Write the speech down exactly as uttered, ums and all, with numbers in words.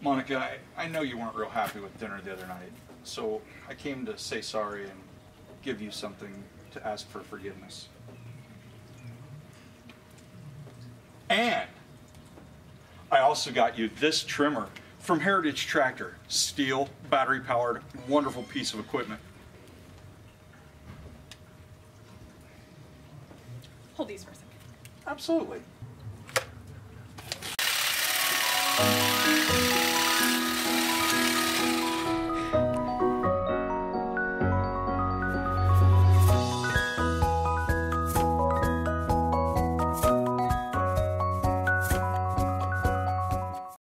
Monica, I, I know you weren't real happy with dinner the other night, so I came to say sorry and give you something to ask for forgiveness. And I also got you this trimmer from Heritage Tractor. STIHL, battery-powered, wonderful piece of equipment. Hold these for a second. Absolutely.